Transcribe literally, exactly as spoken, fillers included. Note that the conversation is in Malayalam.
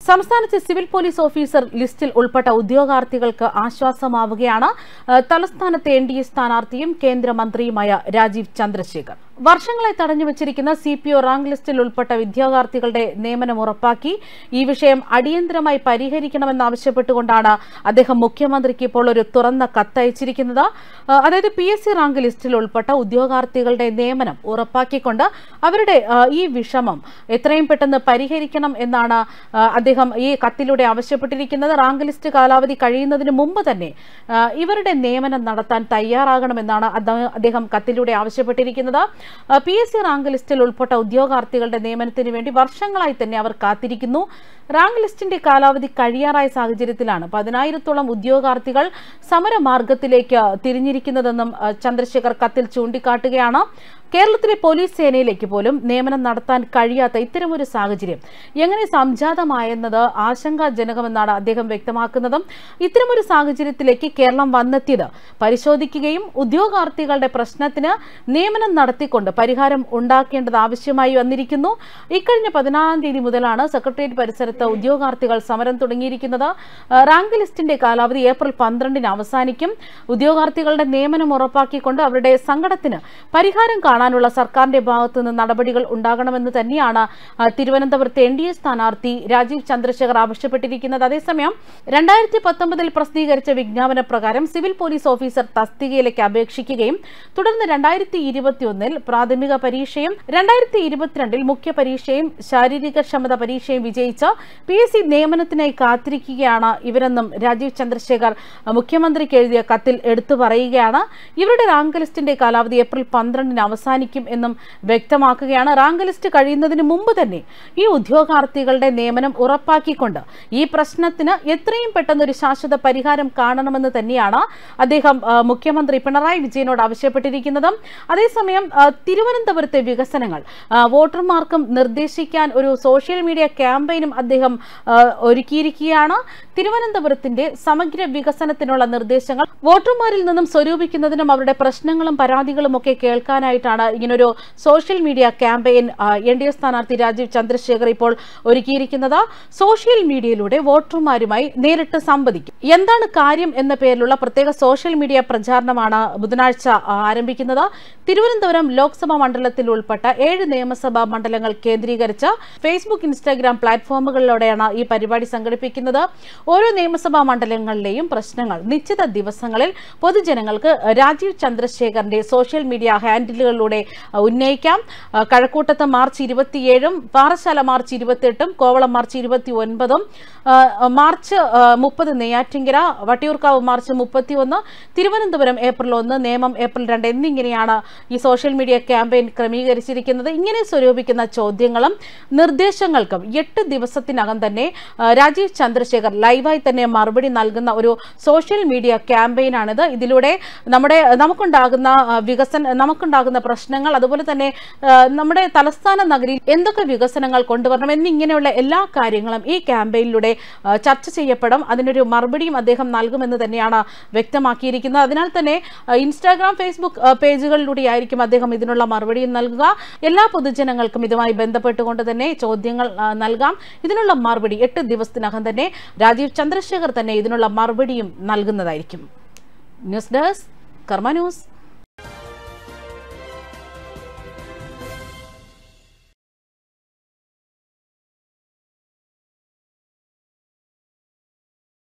സംസ്ഥാനത്തെ സിവിൽ പോലീസ് ഓഫീസർ ലിസ്റ്റിൽ ഉൾപ്പെട്ട ഉദ്യോഗാർത്ഥികൾക്ക് ആശ്വാസമാവുകയാണ് തലസ്ഥാനത്തെ എൻ ഡി എ സ്ഥാനാർത്ഥിയും കേന്ദ്രമന്ത്രിയുമായ രാജീവ് ചന്ദ്രശേഖർ. വർഷങ്ങളായി തടഞ്ഞുവച്ചിരിക്കുന്ന സി പി ഒ റാങ്ക് ലിസ്റ്റിൽ ഉൾപ്പെട്ട ഉദ്യോഗാർത്ഥികളുടെ നിയമനം ഉറപ്പാക്കി ഈ വിഷയം അടിയന്തരമായി പരിഹരിക്കണമെന്നാവശ്യപ്പെട്ടുകൊണ്ടാണ് അദ്ദേഹം മുഖ്യമന്ത്രിക്ക് ഇപ്പോൾ ഒരു തുറന്ന കത്തയച്ചിരിക്കുന്നത്. അതായത് പി എസ് സി റാങ്ക് ലിസ്റ്റിൽ ഉൾപ്പെട്ട ഉദ്യോഗാർത്ഥികളുടെ നിയമനം ഉറപ്പാക്കിക്കൊണ്ട് അവരുടെ ഈ വിഷമം എത്രയും പെട്ടെന്ന് പരിഹരിക്കണം എന്നാണ് അദ്ദേഹം ഈ കത്തിലൂടെ ആവശ്യപ്പെട്ടിരിക്കുന്നത്. റാങ്ക് ലിസ്റ്റ് കാലാവധി കഴിയുന്നതിന് മുമ്പ് തന്നെ ഇവരുടെ നിയമനം നടത്താൻ തയ്യാറാകണമെന്നാണ് അദ്ദേഹം കത്തിലൂടെ ആവശ്യപ്പെട്ടിരിക്കുന്നത്. പി എസ് സി റാങ്ക് ലിസ്റ്റിൽ ഉൾപ്പെട്ട ഉദ്യോഗാർത്ഥികളുടെ നിയമനത്തിന് വേണ്ടി വർഷങ്ങളായി തന്നെ അവർ കാത്തിരിക്കുന്നു. റാങ്ക് ലിസ്റ്റിന്റെ കാലാവധി കഴിയാറായ സാഹചര്യത്തിലാണ് പതിനായിരത്തോളം ഉദ്യോഗാർത്ഥികൾ സമരമാർഗത്തിലേക്ക് തിരിഞ്ഞിരിക്കുന്നതെന്നും ചന്ദ്രശേഖർ കത്തിൽ ചൂണ്ടിക്കാട്ടുകയാണ്. കേരളത്തിലെ പോലീസ് സേനയിലേക്ക് പോലും നിയമനം നടത്താൻ കഴിയാത്ത ഇത്തരമൊരു സാഹചര്യം എങ്ങനെ സംജാതമായെന്നത് ആശങ്കാജനകമെന്നാണ് അദ്ദേഹം വ്യക്തമാക്കുന്നതും. ഇത്തരമൊരു സാഹചര്യത്തിലേക്ക് കേരളം വന്നെത്തിയത് പരിശോധിക്കുകയും ഉദ്യോഗാർത്ഥികളുടെ പ്രശ്നത്തിന് നിയമനം നടത്തിക്കൊണ്ട് പരിഹാരം ഉണ്ടാക്കേണ്ടത് ആവശ്യമായി വന്നിരിക്കുന്നു. ഇക്കഴിഞ്ഞ പതിനാറാം തീയതി മുതലാണ് സെക്രട്ടേറിയറ്റ് പരിസരത്ത് ഉദ്യോഗാർത്ഥികൾ സമരം തുടങ്ങിയിരിക്കുന്നത്. റാങ്ക് ലിസ്റ്റിന്റെ കാലാവധി ഏപ്രിൽ പന്ത്രണ്ടിന് അവസാനിക്കും. ഉദ്യോഗാർത്ഥികളുടെ നിയമനം ഉറപ്പാക്കിക്കൊണ്ട് അവരുടെ സങ്കടത്തിന് പരിഹാരം കാണാനുള്ള സർക്കാരിന്റെ ഭാഗത്തു നിന്ന് നടപടികൾ ഉണ്ടാകണമെന്ന് തന്നെയാണ് തിരുവനന്തപുരത്തെ എൻ ഡി എ സ്ഥാനാർത്ഥി രാജീവ് ചന്ദ്രശേഖർ ആവശ്യപ്പെട്ടിരിക്കുന്നത്. അതേസമയം രണ്ടായിരത്തി പത്തൊമ്പതിൽ പ്രസിദ്ധീകരിച്ച വിജ്ഞാപന പ്രകാരം സിവിൽ പോലീസ് ഓഫീസർ തസ്തികയിലേക്ക് അപേക്ഷിക്കുകയും തുടർന്ന് രണ്ടായിരത്തി ഇരുപത്തിയൊന്നിൽ പ്രാഥമിക പരീക്ഷയും രണ്ടായിരത്തി ഇരുപത്തിരണ്ടിൽ മുഖ്യ പരീക്ഷയും ശാരീരിക ക്ഷമത പരീക്ഷയും വിജയിച്ച പി എസ് സി നിയമനത്തിനായി കാത്തിരിക്കുകയാണ് ഇവരെന്നും രാജീവ് ചന്ദ്രശേഖർ മുഖ്യമന്ത്രിക്ക് എഴുതിയ കത്തിൽ എടുത്തു പറയുകയാണ്. ഇവരുടെ റാങ്ക് ലിസ്റ്റിന്റെ കാലാവധി ഏപ്രിൽ പന്ത്രണ്ടിന് അവസാനിക്കും എന്നും വ്യക്തമാക്കുകയാണ്. റാങ്ക് ലിസ്റ്റ് കഴിയുന്നതിന് മുമ്പ് തന്നെ ഈ ഉദ്യോഗാർത്ഥികളുടെ നിയമനം ഉറപ്പാക്കിക്കൊണ്ട് ഈ പ്രശ്നത്തിന് എത്രയും പെട്ടെന്ന് ഒരു ശാശ്വത പരിഹാരം കാണണമെന്ന് തന്നെയാണ് അദ്ദേഹം മുഖ്യമന്ത്രി പിണറായി വിജയനോട് ആവശ്യപ്പെട്ടിരിക്കുന്നതും. അതേസമയം തിരുവനന്തപുരത്തെ വികസനങ്ങൾ വോട്ടർമാർക്കും നിർദ്ദേശിക്കാൻ ഒരു സോഷ്യൽ മീഡിയ ക്യാമ്പയിനും അദ്ദേഹം ഒരുക്കിയിരിക്കുകയാണ്. തിരുവനന്തപുരത്തിന്റെ സമഗ്ര വികസനത്തിനുള്ള നിർദ്ദേശങ്ങൾ വോട്ടർമാരിൽ നിന്നും സ്വരൂപിക്കുന്നതിനും അവരുടെ പ്രശ്നങ്ങളും പരാതികളും ഒക്കെ കേൾക്കാനായിട്ടാണ് ഇങ്ങനൊരു social media campaign N D A സ്ഥാനാർത്ഥി രാജീവ് ചന്ദ്രശേഖർ ഇപ്പോൾ ഒരുക്കിയിരിക്കുന്നത്. സോഷ്യൽ മീഡിയയിലൂടെ വോട്ടർമാരുമായി നേരിട്ട് സംവദിക്കും. എന്താണ് കാര്യം എന്ന പേരിലുള്ള പ്രത്യേക സോഷ്യൽ മീഡിയ പ്രചാരണമാണ് ബുധനാഴ്ച ആരംഭിക്കുന്നത്. തിരുവനന്തപുരം ലോക്സഭാ മണ്ഡലത്തിൽ ഉൾപ്പെട്ട ഏഴ് നിയമസഭാ മണ്ഡലങ്ങൾ കേന്ദ്രീകരിച്ച് ഫേസ്ബുക്ക് ഇൻസ്റ്റാഗ്രാം പ്ലാറ്റ്ഫോമുകളിലൂടെയാണ് ഈ പരിപാടി സംഘടിപ്പിക്കുന്നത്. ഓരോ നിയമസഭാ മണ്ഡലങ്ങളിലെയും പ്രശ്നങ്ങൾ നിശ്ചിത ദിവസങ്ങളിൽ പൊതുജനങ്ങൾക്ക് രാജീവ് ചന്ദ്രശേഖറിന്റെ സോഷ്യൽ മീഡിയ ഹാൻഡിലുകളിലൂടെ ഉന്നയിക്കാം. കഴക്കൂട്ടത്ത് മാർച്ച് ഇരുപത്തിയേഴും പാറശാല മാർച്ച് ഇരുപത്തിയെട്ടും കോവളം മാർച്ച് ഇരുപത്തി ഒൻപതും മാർച്ച് മുപ്പത് നെയ്യാറ്റിങ്കര വട്ടിയൂർക്കാവ് മാർച്ച് മുപ്പത്തി ഒന്ന് തിരുവനന്തപുരം ഏപ്രിൽ ഒന്ന് നേമം ഏപ്രിൽ രണ്ട് എന്നിങ്ങനെയാണ് ഈ സോഷ്യൽ മീഡിയ ക്യാമ്പയിൻ ക്രമീകരിച്ചിരിക്കുന്നത്. ഇങ്ങനെ സ്വരൂപിക്കുന്ന ചോദ്യങ്ങളും നിർദ്ദേശങ്ങൾക്കും എട്ട് ദിവസത്തിനകം തന്നെ രാജീവ് ചന്ദ്രശേഖർ ലൈവായി തന്നെ മറുപടി നൽകുന്ന ഒരു സോഷ്യൽ മീഡിയ ക്യാമ്പയിനാണിത്. ഇതിലൂടെ നമ്മുടെ നമുക്കുണ്ടാകുന്ന വികസന നമുക്കുണ്ടാകുന്ന പ്രശ്നങ്ങൾ അതുപോലെ തന്നെ നമ്മുടെ തലസ്ഥാന നഗരിയിൽ എന്തൊക്കെ വികസനങ്ങൾ കൊണ്ടുവരണം എന്നിങ്ങനെയുള്ള എല്ലാ കാര്യങ്ങളും ഈ ക്യാമ്പയിനിലൂടെ ചർച്ച ചെയ്യപ്പെടും. അതിനൊരു മറുപടിയും അദ്ദേഹം നൽകുമെന്ന് തന്നെയാണ് വ്യക്തമാക്കിയിരിക്കുന്നത്. അതിനാൽ തന്നെ ഇൻസ്റ്റാഗ്രാം ഫേസ്ബുക്ക് പേജുകളിലൂടെയായിരിക്കും അദ്ദേഹം ഇതിനുള്ള മറുപടിയും നൽകുക. എല്ലാ പൊതുജനങ്ങൾക്കും ഇതുമായി ബന്ധപ്പെട്ടുകൊണ്ട് തന്നെ ചോദ്യങ്ങൾ നൽകാം. ഇതിനുള്ള മറുപടി എട്ട് ദിവസത്തിനകം തന്നെ രാജീവ് ചന്ദ്രശേഖർ തന്നെ ഇതിനുള്ള മറുപടിയും നൽകുന്നതായിരിക്കും. News desk Karma news.